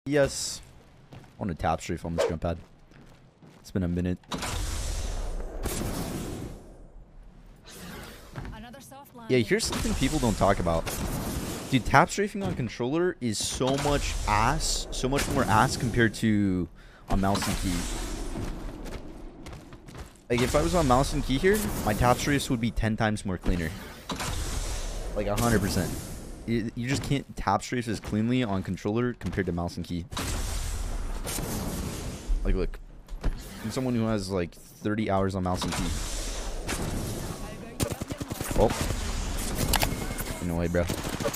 Yes. I want to tap strafe on this jump pad. It's been a minute. Yeah, here's something people don't talk about. Dude, tap strafing on controller is so much ass, so much more ass compared to on mouse and key. Like, if I was on mouse and key here, my tap strafes would be 10 times more cleaner. Like, 100%. You just can't tap strafe as cleanly on controller compared to mouse and key. Like, look. I'm someone who has, like, 30 hours on mouse and key. Oh. No way, bro.